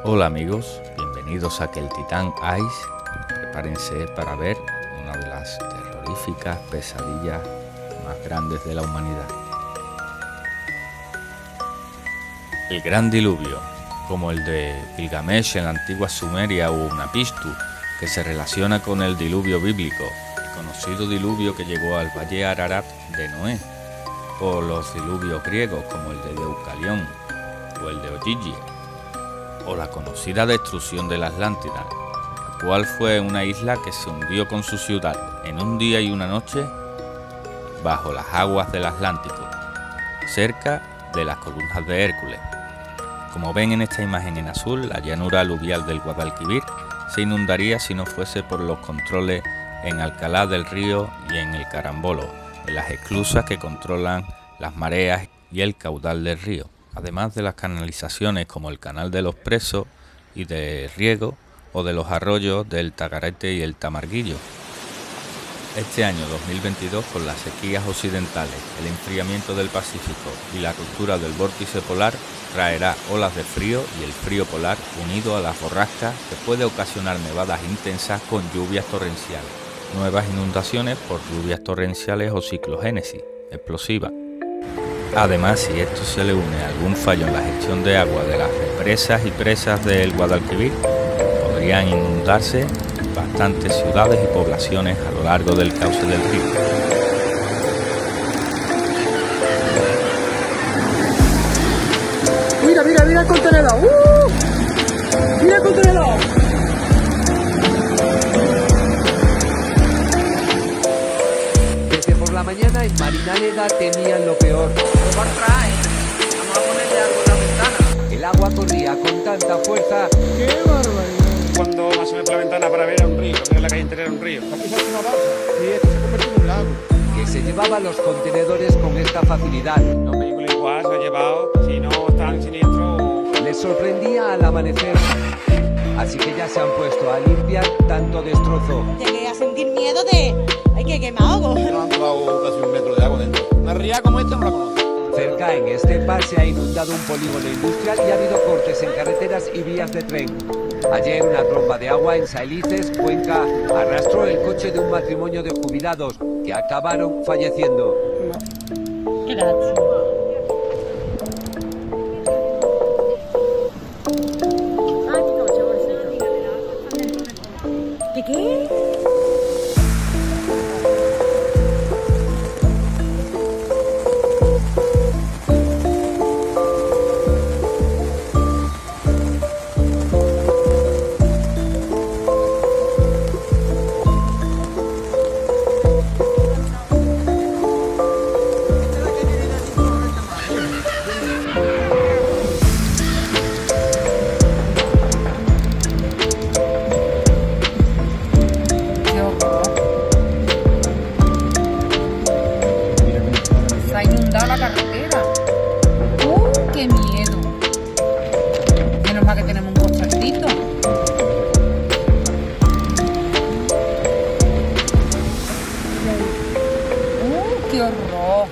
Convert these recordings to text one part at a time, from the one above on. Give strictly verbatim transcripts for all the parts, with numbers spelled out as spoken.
Hola amigos, bienvenidos a que el Titán Ice. Prepárense para ver una de las terroríficas pesadillas más grandes de la humanidad. El Gran Diluvio, como el de Gilgamesh en la antigua Sumeria o Unapistu, que se relaciona con el diluvio bíblico, el conocido diluvio que llegó al valle Ararat de Noé, o los diluvios griegos como el de Deucalión o el de Ogigi, o la conocida destrucción de la Atlántida, la cual fue una isla que se hundió con su ciudad en un día y una noche bajo las aguas del Atlántico, cerca de las columnas de Hércules. Como ven en esta imagen en azul, la llanura aluvial del Guadalquivir se inundaría si no fuese por los controles en Alcalá del Río y en el Carambolo, en las esclusas que controlan las mareas y el caudal del río, además de las canalizaciones como el Canal de los Presos y de riego, o de los arroyos del Tagarete y el Tamarguillo. Este año dos mil veintidós, con las sequías occidentales, el enfriamiento del Pacífico y la ruptura del vórtice polar, traerá olas de frío y el frío polar unido a las borrascas que puede ocasionar nevadas intensas con lluvias torrenciales, nuevas inundaciones por lluvias torrenciales o ciclogénesis explosiva. Además, si esto se le une a algún fallo en la gestión de agua de las represas y presas del Guadalquivir, podrían inundarse bastantes ciudades y poblaciones a lo largo del cauce del río. Mira, mira, mira el contenedor. ¡Uh! Mira el contenedor. Desde por la mañana en Marinaleda temían lo peor. Lo va a traer. Vamos a ponerle algo en la ventana. El agua corría con tanta fuerza ¡Qué barbaridad! Cuando más o menos por la ventana para ver a un río, que la calle entera era un río. Aquí se hace una balsa y esto se convierte en un lago. que se llevaba los contenedores con esta facilidad. Los vehículos igual se han llevado, si no están siniestros. Les sorprendía al amanecer, así que ya se han puesto a limpiar tanto destrozo. Llegué a sentir miedo de... ¡Ay, que quemado! No han probado casi un metro de agua dentro. Una ría como esta no la conozco. Cerca en Estepa se ha inundado un polígono industrial y ha habido cortes en carreteras y vías de tren. Ayer una tromba de agua en Saelices, Cuenca, arrastró el coche de un matrimonio de jubilados que acabaron falleciendo. Gracias. ¿Qué qué? Se ha inundado la carretera. ¡Uh, qué miedo! Menos mal que tenemos un costalito. ¡Uh, qué horror!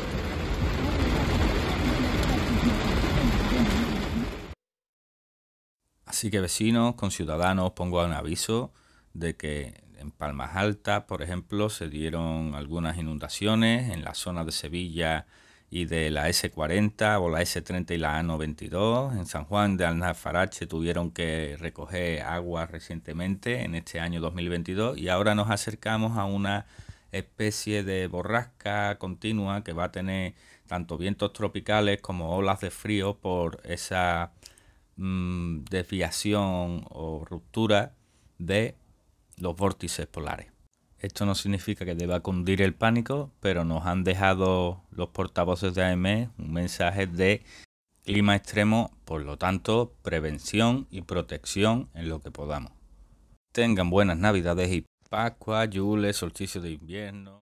Así que vecinos, conciudadanos, pongo un aviso de que en Palmas Altas, por ejemplo, se dieron algunas inundaciones en la zona de Sevilla y de la ese cuarenta o la ese treinta y la A noventa y dos. En San Juan de Alnafarache tuvieron que recoger agua recientemente en este año dos mil veintidós, y ahora nos acercamos a una especie de borrasca continua que va a tener tanto vientos tropicales como olas de frío por esa mmm, desviación o ruptura de los vórtices polares. Esto no significa que deba cundir el pánico, pero nos han dejado los portavoces de A E M E un mensaje de clima extremo, por lo tanto, prevención y protección en lo que podamos. Tengan buenas Navidades y Pascua, Yule, solsticio de invierno.